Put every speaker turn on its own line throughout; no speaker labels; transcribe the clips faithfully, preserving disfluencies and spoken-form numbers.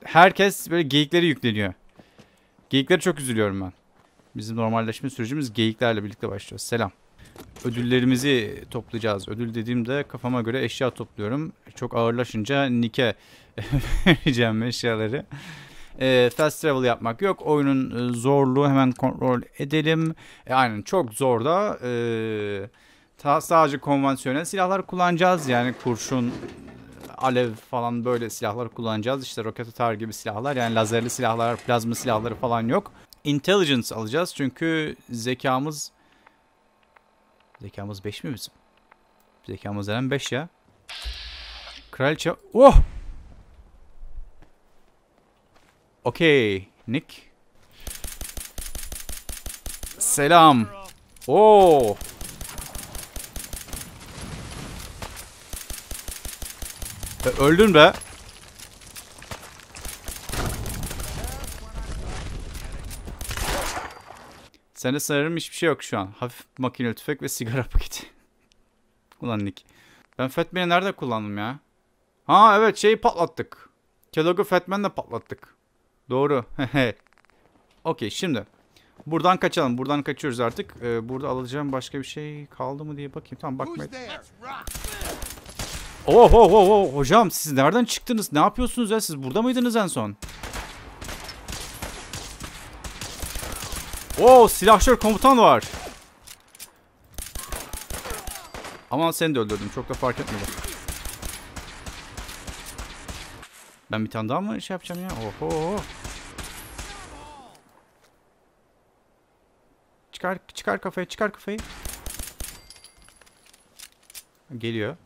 herkes böyle geyikleri yükleniyor. Geyiklere çok üzülüyorum ben. Bizim normalleşme sürecimiz geyiklerle birlikte başlıyor. Selam. Ödüllerimizi toplayacağız. Ödül dediğimde kafama göre eşya topluyorum. Çok ağırlaşınca Nick'e vereceğim eşyaları. E, fast travel yapmak yok. Oyunun zorluğu hemen kontrol edelim. E, aynen çok zor da e, ta, sadece konvansiyonel silahlar kullanacağız. Yani kurşun, alev falan böyle silahlar kullanacağız. İşte roket atar gibi silahlar. Yani lazerli silahlar, plazma silahları falan yok. Intelligence alacağız çünkü zekamız zekamız beş mi bizim? Zekamız denen beş ya. Kraliçe. Oh! Okey. Nick. Selam. Oo. E, öldün be. Sende sanırım hiçbir şey yok şu an. Hafif makineli tüfek ve sigara paketi. Ulan Nick. Ben Fatman'i nerede kullandım ya? Ha evet şeyi patlattık. Kellogg'u Fatman'la patlattık. Doğru. Okey şimdi. Buradan kaçalım. Buradan kaçıyoruz artık. Ee, burada alacağım başka bir şey kaldı mı diye bakayım. Tamam bakmayın. Oh oh oh oh. Hocam siz nereden çıktınız? Ne yapıyorsunuz ya? Siz burada mıydınız en son? Oo silahşör komutan var. Aman seni de öldürdüm. Çok da fark etmedi. Ben bir tane daha mı şey yapacağım ya? Oho. Çıkar çıkar kafayı, çıkar kafayı. Geliyor.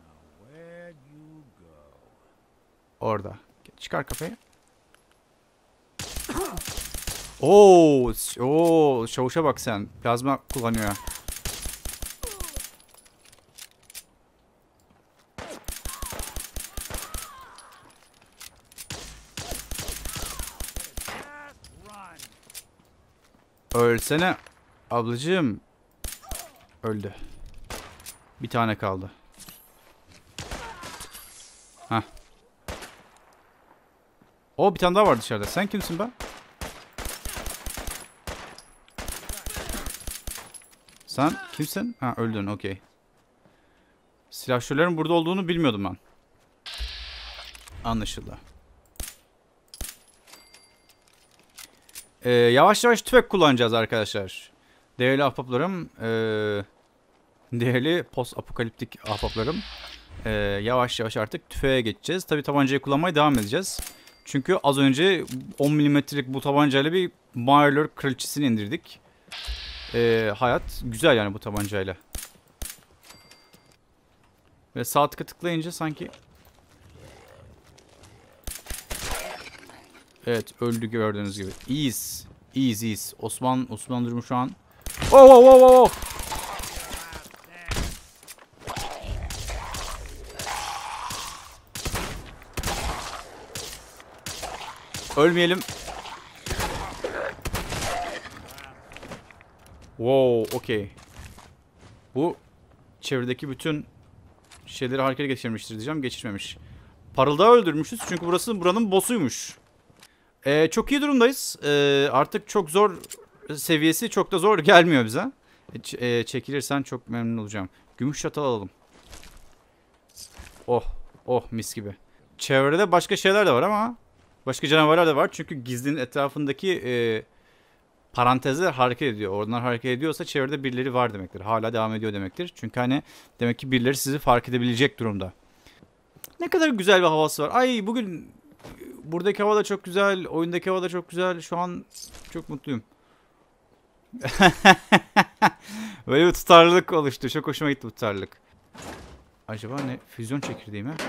Orada. Çıkar kafayı. Oo, oo, şavuşa bak sen. Plazma kullanıyor. Ölsene ablacığım. Öldü. Bir tane kaldı. Hah. O bir tane daha var dışarıda. Sen kimsin be? Sen kimsin? Ha öldün okey. Silahşörlerin burada olduğunu bilmiyordum ben. Anlaşıldı. Ee, yavaş yavaş tüfek kullanacağız arkadaşlar. Değerli ahbaplarım. Ee, değerli post apokaliptik ahbaplarım. Ee, yavaş yavaş artık tüfeğe geçeceğiz. Tabi tabancayı kullanmaya devam edeceğiz. Çünkü az önce on milimetrelik bu tabancayla bir Mirelurk kraliçesini indirdik. Ee, hayat güzel yani bu tabancayla. Ve sağ tıka tıklayınca sanki... Evet öldü gördüğünüz gibi. İyiyiz. İyiyiz iyiyiz. Osman, Osman durumu şu an. Oh oh oh oh. Ölmeyelim. Wow, okey. Bu çevredeki bütün şeyleri harekete geçirmiştir diyeceğim. Geçirmemiş. Parıldağı öldürmüşüz çünkü burası buranın boss'uymuş. Ee, çok iyi durumdayız. Ee, artık çok zor seviyesi çok da zor gelmiyor bize. Ç e, çekilirsen çok memnun olacağım. Gümüş çatal alalım. Oh, oh mis gibi. Çevrede başka şeyler de var ama başka canavarlar da var çünkü gizlinin etrafındaki e, parantezler hareket ediyor. Oradan hareket ediyorsa çevrede birileri var demektir. Hala devam ediyor demektir. Çünkü hani demek ki birileri sizi fark edebilecek durumda. Ne kadar güzel bir havası var. Ay bugün buradaki hava da çok güzel. Oyundaki hava da çok güzel. Şu an çok mutluyum. Böyle bir tutarlılık oluştu. Çok hoşuma gitti bu tutarlılık. Acaba ne? Füzyon çekirdeği mi?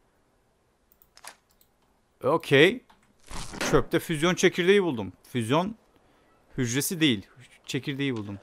Okey. Çöpte füzyon çekirdeği buldum. Füzyon hücresi değil. Çekirdeği buldum.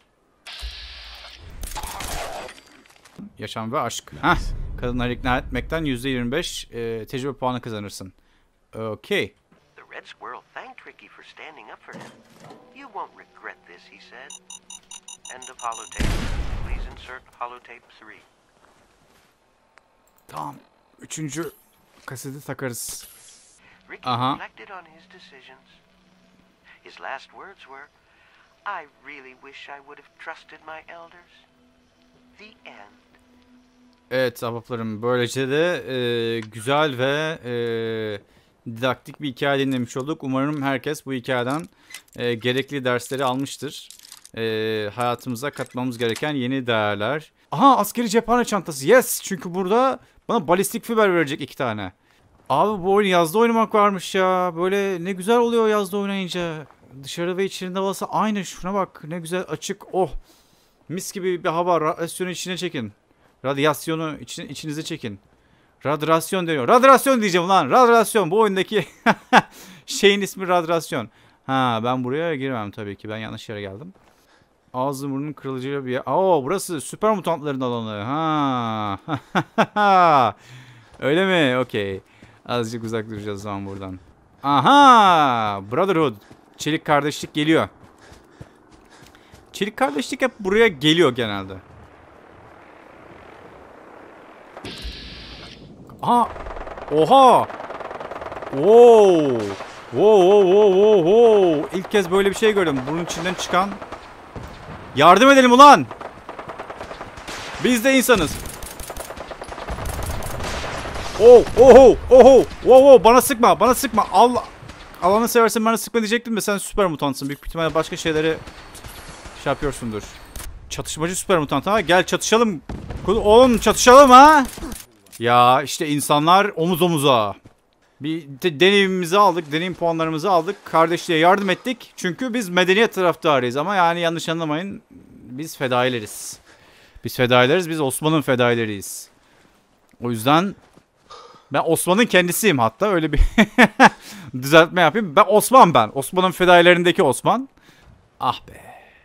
Yaşam ve aşk. Heh. Kadınları ikna etmekten yüzde yirmi beş e, tecrübe puanı kazanırsın. Okey.
The Red Squirrel thanked Tricky for standing up for him. You won't regret this, he said. End of holotape. Please insert holotape three.
Tamam. Üçüncü kaseti takarız.
Ricky
Aha.
reflected on his decisions. His last words were, I really wish I would have trusted my elders. The end.
Evet ahbaplarım, böylece de e, güzel ve e, didaktik bir hikaye dinlemiş olduk. Umarım herkes bu hikayeden e, gerekli dersleri almıştır. E, hayatımıza katmamız gereken yeni değerler. Aha, askeri cephane çantası. Yes, çünkü burada bana balistik fiber verecek iki tane. Abi bu oyun yazda oynamak varmış ya. Böyle ne güzel oluyor yazda oynayınca. Dışarı ve içerinin havası aynı. Şuna bak, ne güzel açık. Oh, mis gibi bir hava. Radyasyonu içine çekin. Radyasyonu için, içinize çekin. Radyasyon deniyor. Radyasyon diyeceğim lan. Radyasyon. Bu oyundaki şeyin ismi radyasyon. Ha, ben buraya girmem tabii ki. Ben yanlış yere geldim. Ağzı burnunun kırılıcı bir yer. Oo, burası süper mutantların alanı. Ha. Öyle mi? Okey. Azıcık uzak duracağız o zaman buradan. Aha! Brotherhood. Çelik kardeşlik geliyor. Çelik kardeşlik hep buraya geliyor genelde. Aha! Oha! Wow! Wow, wow, wow, wow, wow. İlk kez böyle bir şey gördüm. Bunun içinden çıkan. Yardım edelim ulan! Biz de insanız. Oh, oho, oho, wow, wow, bana sıkma, bana sıkma. Allah, Allah'ını seversen bana sıkma diyecektim de sen süper mutantsın. Büyük ihtimalle başka şeyleri şey yapıyorsundur. Çatışmacı süper mutant ha. Gel çatışalım. Oğlum çatışalım ha. Ya işte insanlar omuz omuza. Bir de deneyimimizi aldık, deneyim puanlarımızı aldık. Kardeşliğe yardım ettik. Çünkü biz medeniyet taraftarıyız ama yani yanlış anlamayın. Biz fedaileriz. Biz fedaileriz, biz Osman'ın fedaileriyiz. O yüzden ben Osman'ın kendisiyim hatta, öyle bir düzeltme yapayım. Ben Osman ben. Osman'ın fedailerindeki Osman. Ah be.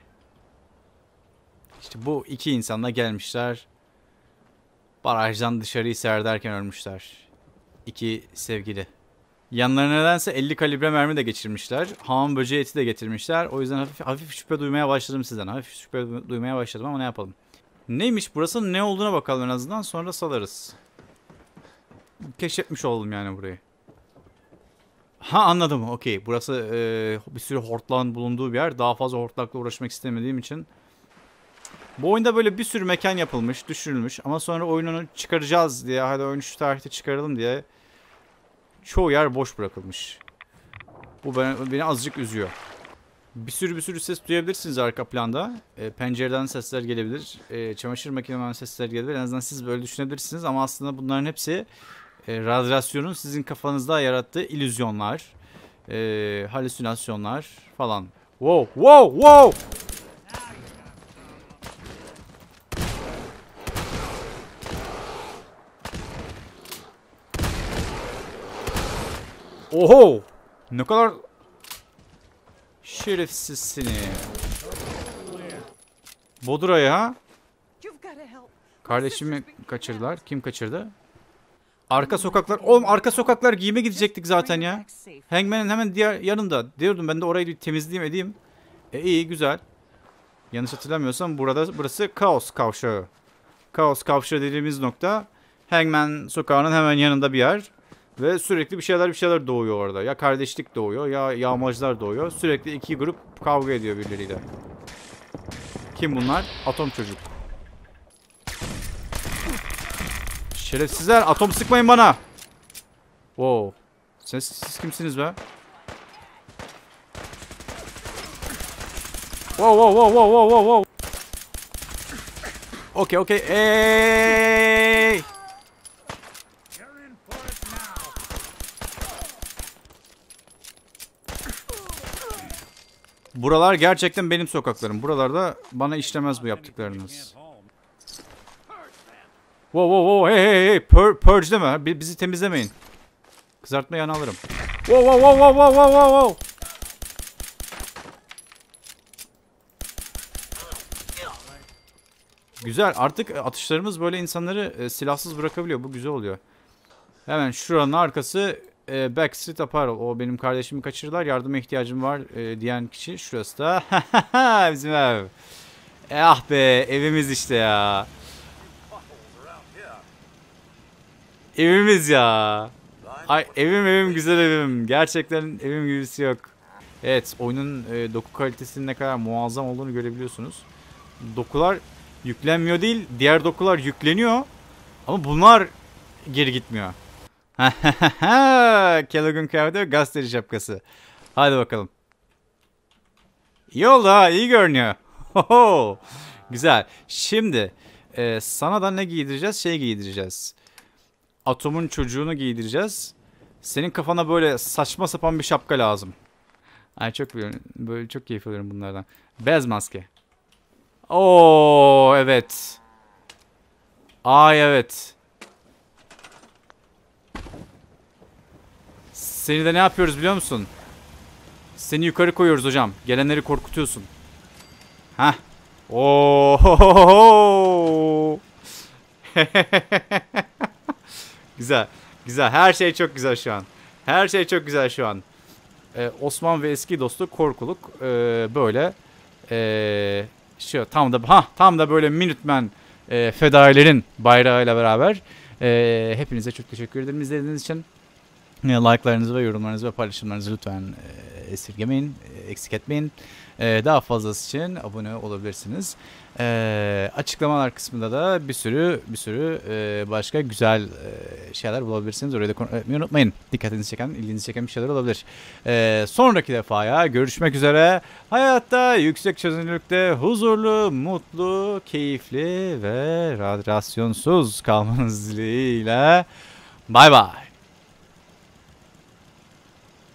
İşte bu iki insanla gelmişler. Barajdan dışarıyı seyrederken ölmüşler. İki sevgili. Yanlarına nedense elli kalibre mermi de geçirmişler. Hamam böceği eti de getirmişler. O yüzden hafif, hafif şüphe duymaya başladım sizden. Hafif şüphe duymaya başladım ama ne yapalım. Neymiş burası? Ne olduğuna bakalım en azından. Sonra salarız. Keşfetmiş oldum yani burayı. Ha, anladım. Okey. Burası e, bir sürü hortlağın bulunduğu bir yer. Daha fazla hortlakla uğraşmak istemediğim için. Bu oyunda böyle bir sürü mekan yapılmış, düşünülmüş. Ama sonra oyununu çıkaracağız diye, hadi oyunu şu tarihte çıkaralım diye çoğu yer boş bırakılmış. Bu beni, beni azıcık üzüyor. Bir sürü bir sürü ses duyabilirsiniz arka planda. E, pencereden sesler gelebilir. E, çamaşır makinesinden sesler gelebilir. En azından siz böyle düşünebilirsiniz. Ama aslında bunların hepsi e, radyasyonun sizin kafanızda yarattığı illüzyonlar. E, halüsinasyonlar falan. Wow, wow, wow! Oho! Ne kadar şerefsizsiniz. Bodura'yı ha? Kardeşimi kaçırdılar. Kim kaçırdı? Arka sokaklar. Oğlum arka sokaklar giyime gidecektik zaten ya. Hangman'ın hemen diğer yanında. Diyordum ben de orayı bir temizleyeyim edeyim. E iyi, güzel. Yanlış hatırlamıyorsam burada burası Kaos Kavşağı. Kaos Kavşağı dediğimiz nokta Hangman sokağının hemen yanında bir yer. Ve sürekli bir şeyler bir şeyler doğuyor orada. Ya kardeşlik doğuyor ya yağmacılar doğuyor. Sürekli iki grup kavga ediyor birbirleriyle. Kim bunlar? Atom çocuk. Şerefsizler, atom sıkmayın bana. Wow. Siz, siz kimsiniz be? Wow wow wow wow wow wow wow. Okey okey. Hey! Buralar gerçekten benim sokaklarım. Buralarda bana işlemez bu yaptıklarınız. Wow wow wow, hey hey hey, Pur purge deme, bizi temizlemeyin. Kızartma yanı alırım. Wow wow wow wow wow wow wow. Güzel, artık atışlarımız böyle insanları e, silahsız bırakabiliyor. Bu güzel oluyor. Hemen şuranın arkası e, Backstreet Apparel. O benim kardeşimi kaçırdılar. Yardıma ihtiyacım var e, diyen kişi. Şurası da bizim ev. E, ah be, evimiz işte ya. Evimiz ya. Ay evim evim güzel evim. Gerçekten evim gibisi yok. Evet, oyunun e, doku kalitesinin ne kadar muazzam olduğunu görebiliyorsunuz. Dokular yüklenmiyor değil, diğer dokular yükleniyor. Ama bunlar geri gitmiyor. Kellogg'un kıyafeti ve gazeteci şapkası. Hadi bakalım. İyi oldu ha, iyi görünüyor. Hoho. Güzel. Şimdi e, sana da ne giydireceğiz? Şey giydireceğiz. Atom'un çocuğunu giydireceğiz. Senin kafana böyle saçma sapan bir şapka lazım. Ay çok böyle çok keyif alıyorum bunlardan. Beyaz maske. Oo evet. Ay evet. Seni de ne yapıyoruz biliyor musun? Seni yukarı koyuyoruz hocam. Gelenleri korkutuyorsun. Hah. Oo. Güzel. Güzel. Her şey çok güzel şu an. Her şey çok güzel şu an. Ee, Osman ve eski dostu korkuluk ee, böyle ee, şu tam da ha tam da böyle Minutemen ee, fedailerin bayrağıyla beraber ee, hepinize çok teşekkür ederim izlediğiniz için. Like'larınızı ve yorumlarınızı ve paylaşımlarınızı lütfen e, esirgemeyin, e, eksik etmeyin. E, daha fazlası için abone olabilirsiniz. E, açıklamalar kısmında da bir sürü bir sürü e, başka güzel e, şeyler bulabilirsiniz. Orayı da kontrol etmeyi unutmayın. Dikkatinizi çeken, ilginizi çeken bir şeyler olabilir. E, sonraki defaya görüşmek üzere. Hayatta yüksek çözünürlükte huzurlu, mutlu, keyifli ve radyasyonsuz kalmanız dileğiyle. Bye bye.